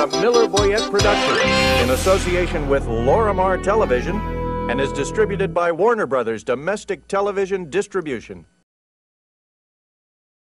a Miller Boyett production in association with Lorimar Television and is distributed by Warner Brothers Domestic Television Distribution.